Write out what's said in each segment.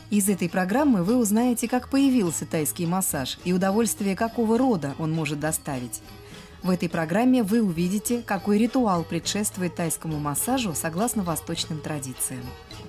Из этой программы вы узнаете, как появился тайский массаж и удовольствие какого рода он может доставить. В этой программе вы увидите, какой ритуал предшествует тайскому массажу согласно восточным традициям.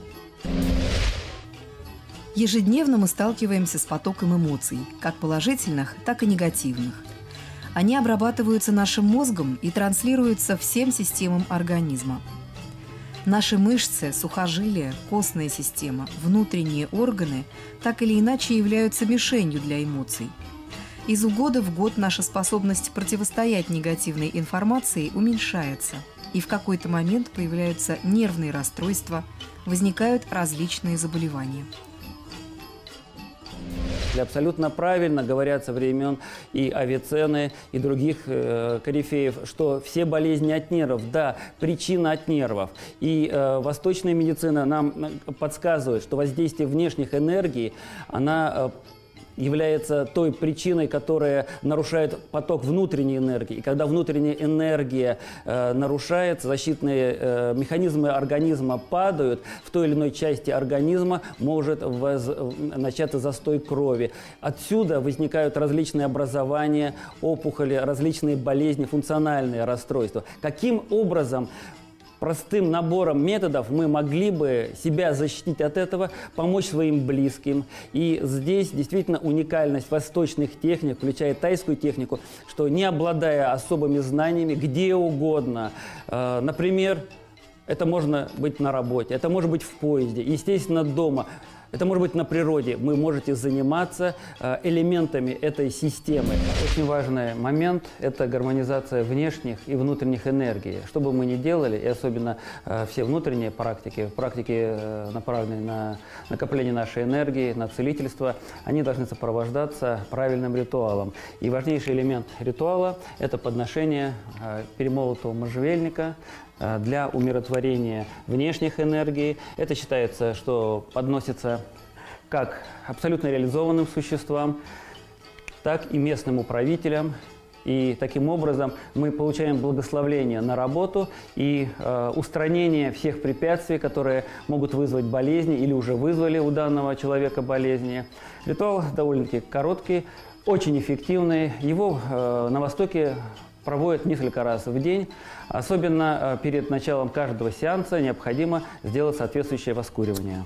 Ежедневно мы сталкиваемся с потоком эмоций, как положительных, так и негативных. Они обрабатываются нашим мозгом и транслируются всем системам организма. Наши мышцы, сухожилия, костная система, внутренние органы так или иначе являются мишенью для эмоций. Из года в год наша способность противостоять негативной информации уменьшается, и в какой-то момент появляются нервные расстройства, возникают различные заболевания. Абсолютно правильно говорят со времен и Авиценны, и других корифеев, что все болезни от нервов, да, причина от нервов. И восточная медицина нам подсказывает, что воздействие внешних энергий, она является той причиной, которая нарушает поток внутренней энергии. И когда внутренняя энергия нарушается, защитные механизмы организма падают, в той или иной части организма может начаться застой крови. Отсюда возникают различные образования, опухоли, различные болезни, функциональные расстройства. Каким образом простым набором методов мы могли бы себя защитить от этого, помочь своим близким? И здесь действительно уникальность восточных техник, включая тайскую технику, что не обладая особыми знаниями, где угодно, например, это может быть на работе, это может быть в поезде, естественно, дома, это может быть на природе. Вы можете заниматься элементами этой системы. Очень важный момент – это гармонизация внешних и внутренних энергий. Что бы мы ни делали, и особенно все внутренние практики, направленные на накопление нашей энергии, на целительство, они должны сопровождаться правильным ритуалом. И важнейший элемент ритуала – это подношение перемолотого можжевельника для умиротворения внешних энергий. Это считается, что подносится как абсолютно реализованным существам, так и местным управителям. И таким образом мы получаем благословление на работу и устранение всех препятствий, которые могут вызвать болезни или уже вызвали у данного человека болезни. Ритуал довольно-таки короткий, очень эффективный. Его на Востоке проводят несколько раз в день. Особенно перед началом каждого сеанса необходимо сделать соответствующее воскуривание.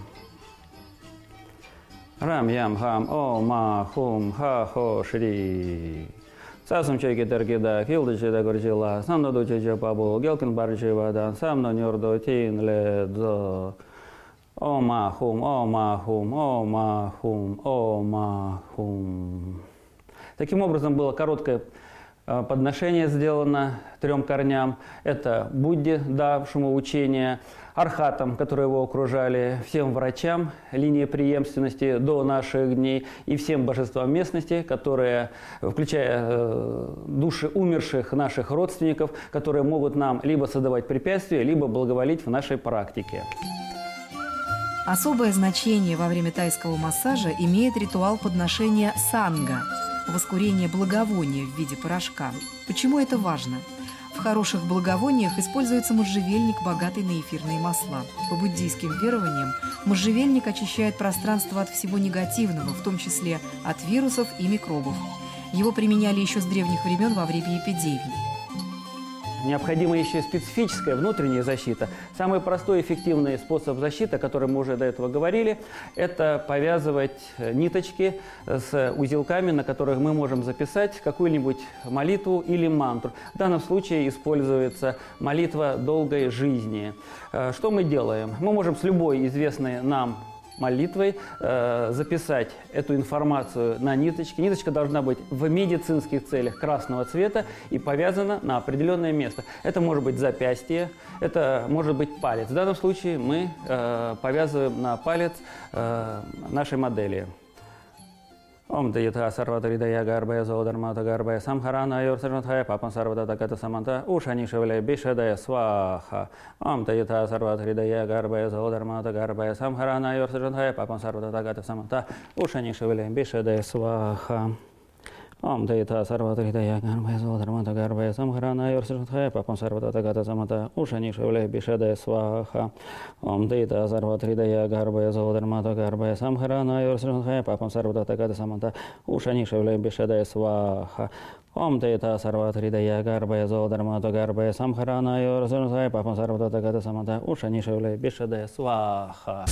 Рам ям хам о ма хум ха хо шри. Сасум чайки дергеда филдачеда горчила. Самно дочече пабу гелкин барчевадан. Самно нёрдо тин ледзо. О ма хум, о ма хум, о ма хум, о ма хум. Таким образом, было короткое подношение сделано 3 корням. Это Будде, давшему учение, архатам, которые его окружали, всем врачам линии преемственности до наших дней и всем божествам местности, которые, включая души умерших наших родственников, которые могут нам либо создавать препятствия, либо благоволить в нашей практике. Особое значение во время тайского массажа имеет ритуал подношения санга – воскурение благовония в виде порошка. Почему это важно? В хороших благовониях используется можжевельник, богатый на эфирные масла. По буддийским верованиям, можжевельник очищает пространство от всего негативного, в том числе от вирусов и микробов. Его применяли еще с древних времен во время эпидемий. Необходима еще специфическая внутренняя защита. Самый простой и эффективный способ защиты, о котором мы уже до этого говорили, это повязывать ниточки с узелками, на которых мы можем записать какую-нибудь молитву или мантру. В данном случае используется молитва долгой жизни. Что мы делаем? Мы можем с любой известной нам молитвой записать эту информацию на ниточке. Ниточка должна быть в медицинских целях красного цвета и повязана на определенное место. Это может быть запястье, это может быть палец. В данном случае мы повязываем на палец нашей модели. Ом Дайта Сарватаридая Гарбая Зодармата Гарбая Самхарана Йорсарнатхая Папан Сарвата Ката Саманта Ушани Шевеле Бишадая Сваха. Ом Дайта Сарватаридая Гарбая Зодармата Гарбая Самхарана Йорсарнатхая Папан Сарвата Ката Саманта Ушани Шевеле Бишадая Сваха. Ом дейта сарватридая гарбая золотармата гарбая самхарана йорсрхая папам сарвата гата самата ушани шевле бишеда сваха. Ом дейта сарватридая гарбая золотармата гарбая самхарана йорсрхая папам сарвата гата самата ушани шевле бишеда сваха. Ом дейта сарватридая гарбая золотармата гарбая самхарана йорсрхая папам сарвата гата самата ушани шевле бишеда сваха.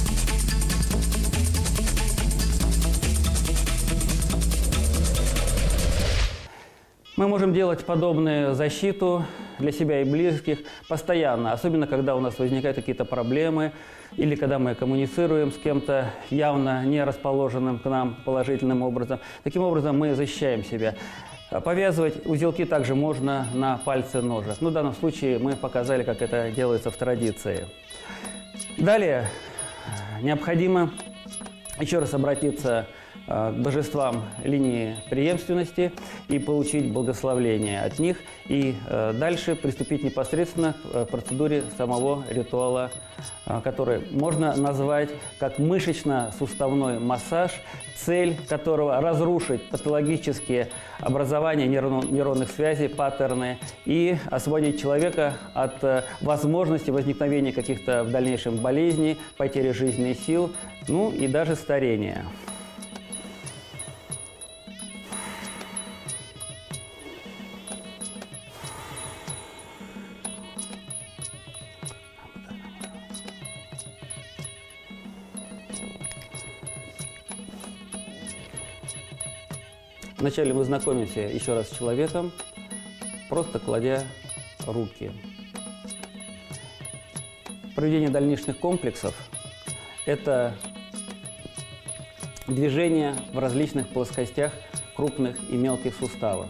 Мы можем делать подобную защиту для себя и близких постоянно, особенно когда у нас возникают какие-то проблемы или когда мы коммуницируем с кем-то явно не расположенным к нам положительным образом. Таким образом мы защищаем себя. Повязывать узелки также можно на пальцы ножек. Ну, в данном случае мы показали, как это делается в традиции. Далее необходимо еще раз обратиться к божествам линии преемственности и получить благословление от них. И дальше приступить непосредственно к процедуре самого ритуала, который можно назвать как мышечно-суставной массаж, цель которого разрушить патологические образования нейронных связей, паттерны и освободить человека от возможности возникновения каких-то в дальнейшем болезней, потери жизненных сил, ну и даже старения. Вначале мы знакомимся еще раз с человеком, просто кладя руки. Проведение дальнейших комплексов – это движение в различных плоскостях крупных и мелких суставов.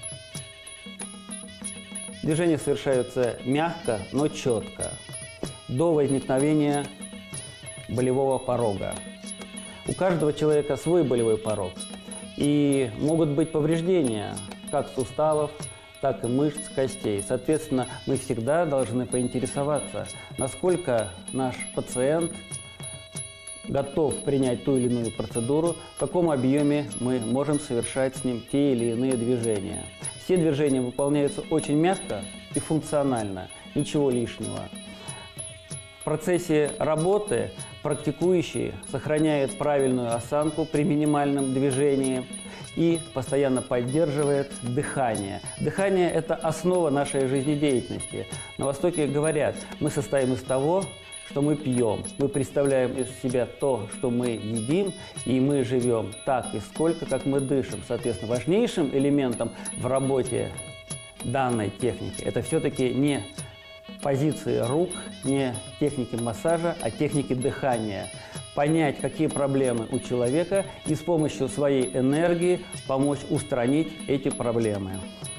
Движения совершаются мягко, но четко, до возникновения болевого порога. У каждого человека свой болевой порог. И могут быть повреждения как суставов, так и мышц, костей. Соответственно, мы всегда должны поинтересоваться, насколько наш пациент готов принять ту или иную процедуру, в каком объеме мы можем совершать с ним те или иные движения. Все движения выполняются очень мягко и функционально, ничего лишнего. В процессе работы практикующий сохраняет правильную осанку при минимальном движении и постоянно поддерживает дыхание. Дыхание – это основа нашей жизнедеятельности. На Востоке говорят, мы состоим из того, что мы пьем. Мы представляем из себя то, что мы едим, и мы живем так и сколько, как мы дышим. Соответственно, важнейшим элементом в работе данной техники это все-таки не позиции рук, не техники массажа, а техники дыхания. Понять, какие проблемы у человека, и с помощью своей энергии помочь устранить эти проблемы.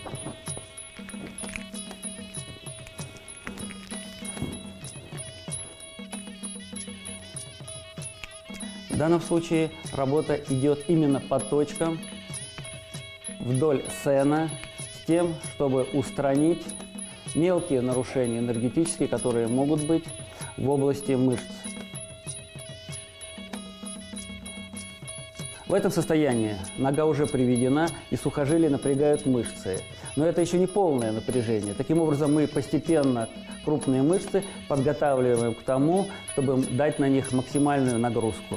В данном случае работа идет именно по точкам вдоль сена с тем, чтобы устранить мелкие нарушения энергетические, которые могут быть в области мышц. В этом состоянии нога уже приведена, и сухожилия напрягают мышцы. Но это еще не полное напряжение. Таким образом, мы постепенно крупные мышцы подготавливаем к тому, чтобы дать на них максимальную нагрузку.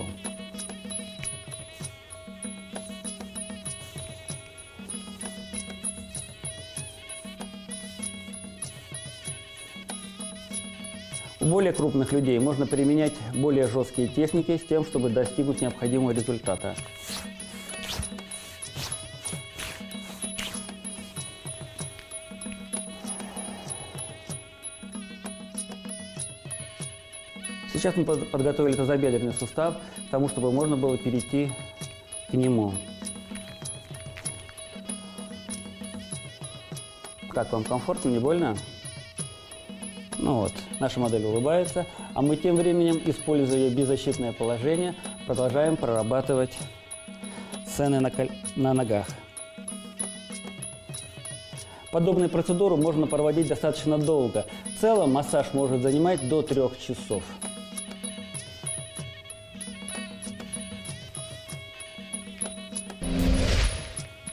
У более крупных людей можно применять более жесткие техники с тем, чтобы достигнуть необходимого результата. Сейчас мы подготовили тазобедренный сустав к тому, чтобы можно было перейти к нему. Как вам, комфортно, не больно? Ну вот, наша модель улыбается, а мы тем временем, используя беззащитное положение, продолжаем прорабатывать сцены на ногах. Подобную процедуру можно проводить достаточно долго. В целом массаж может занимать до 3 часов.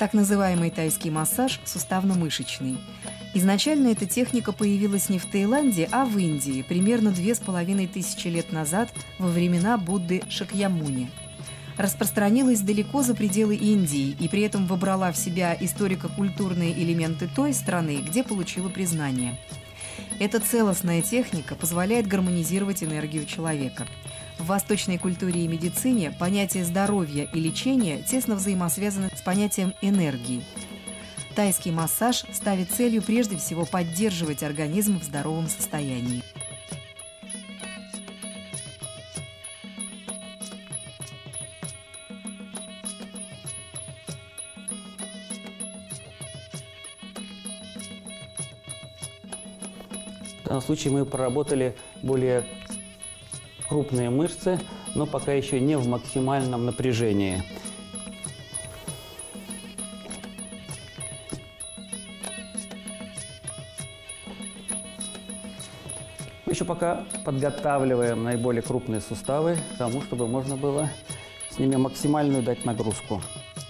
так называемый тайский массаж суставно-мышечный. Изначально эта техника появилась не в Таиланде, а в Индии примерно 2500 лет назад, во времена Будды Шакьямуни. Распространилась далеко за пределы Индии и при этом вобрала в себя историко-культурные элементы той страны, где получила признание. Эта целостная техника позволяет гармонизировать энергию человека. В восточной культуре и медицине понятие здоровья и лечения тесно взаимосвязаны с понятием энергии. Тайский массаж ставит целью прежде всего поддерживать организм в здоровом состоянии. В данном случае мы проработали более крупные мышцы, но пока еще не в максимальном напряжении. Еще пока подготавливаем наиболее крупные суставы к тому, чтобы можно было с ними максимальную дать нагрузку.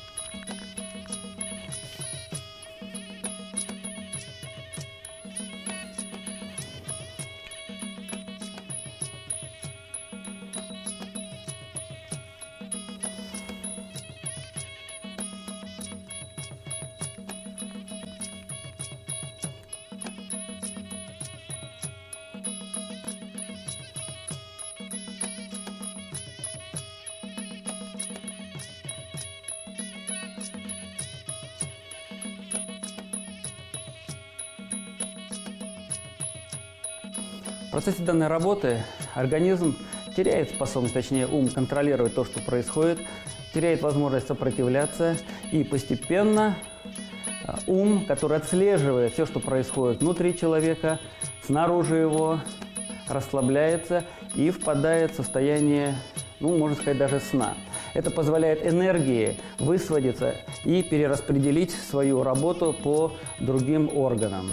В процессе данной работы организм теряет способность, точнее ум, контролировать то, что происходит, теряет возможность сопротивляться, и постепенно ум, который отслеживает все, что происходит внутри человека, снаружи его, расслабляется и впадает в состояние, можно сказать, даже сна. Это позволяет энергии высвободиться и перераспределить свою работу по другим органам.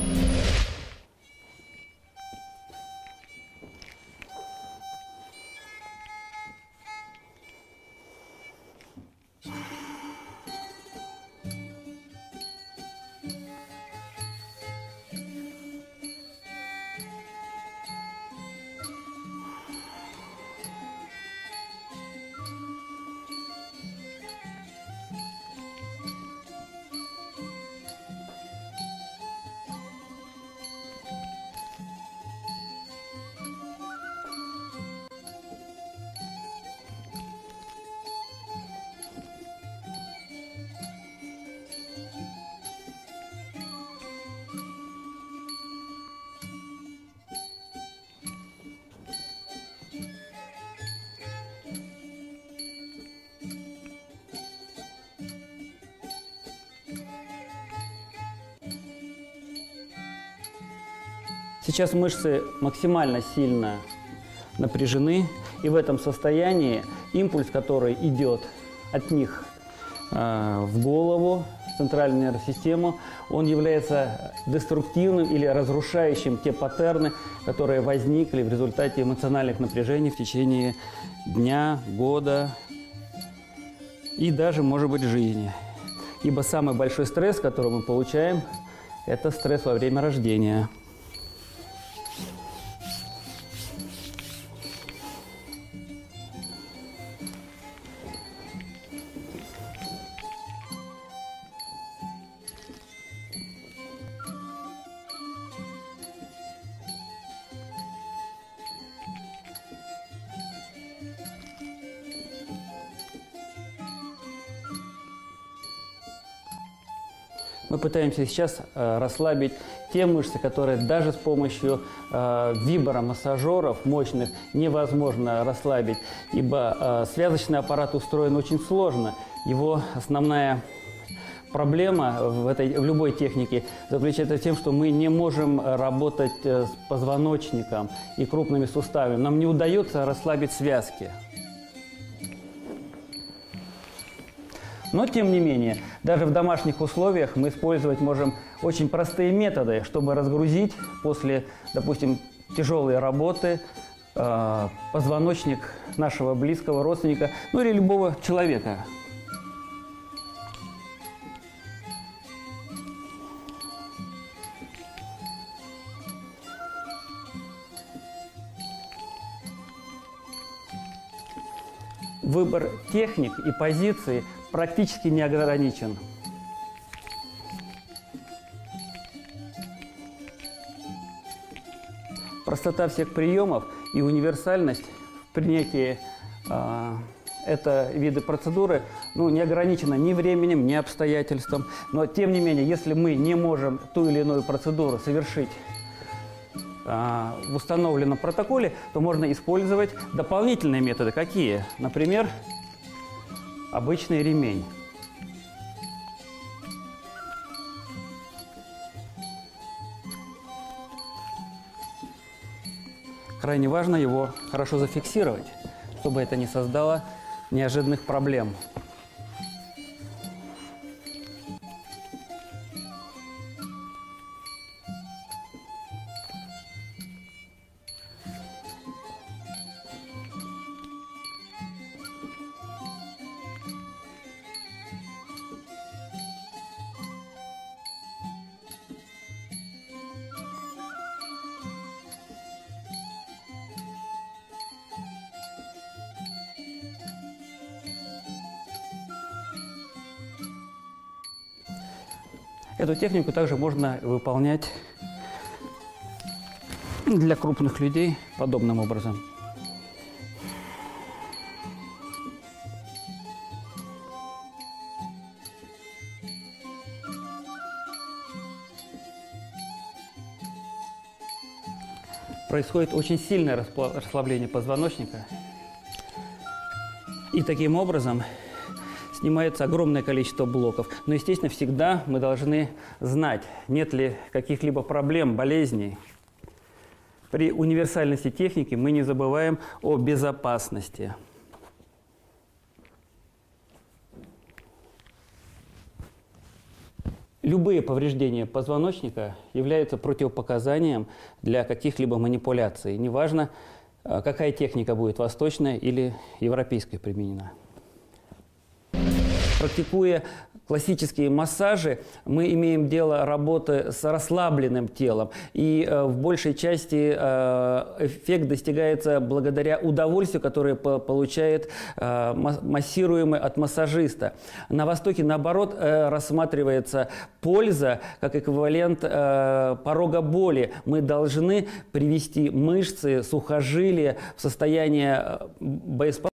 Сейчас мышцы максимально сильно напряжены, и в этом состоянии импульс, который идет от них в голову, в центральную нервную систему, он является деструктивным или разрушающим те паттерны, которые возникли в результате эмоциональных напряжений в течение дня, года и даже, может быть, жизни. Ибо самый большой стресс, который мы получаем, это стресс во время рождения. Мы пытаемся сейчас расслабить те мышцы, которые даже с помощью вибромассажеров мощных невозможно расслабить, ибо связочный аппарат устроен очень сложно. Его основная проблема в любой технике заключается в том, что мы не можем работать с позвоночником и крупными суставами. Нам не удается расслабить связки. Но, тем не менее, даже в домашних условиях мы использовать можем очень простые методы, чтобы разгрузить после, допустим, тяжелой работы позвоночник нашего близкого родственника, или любого человека. Выбор техник и позиций практически не ограничен. Простота всех приемов и универсальность в принятии это виды процедуры не ограничена ни временем, ни обстоятельством. Но тем не менее, если мы не можем ту или иную процедуру совершить в установленном протоколе, то можно использовать дополнительные методы. Какие? Например, обычный ремень. Крайне важно его хорошо зафиксировать, чтобы это не создало неожиданных проблем. Эту технику также можно выполнять для крупных людей подобным образом. Происходит очень сильное расслабление позвоночника, и таким образом снимается огромное количество блоков. Но, естественно, всегда мы должны знать, нет ли каких-либо проблем, болезней. При универсальности техники мы не забываем о безопасности. Любые повреждения позвоночника являются противопоказанием для каких-либо манипуляций. Неважно, какая техника будет, восточная или европейская, применена. Практикуя классические массажи, мы имеем дело работы с расслабленным телом. И в большей части эффект достигается благодаря удовольствию, которое получает массируемый от массажиста. На Востоке, наоборот, рассматривается польза как эквивалент порога боли. Мы должны привести мышцы, сухожилия в состояние боеспособности.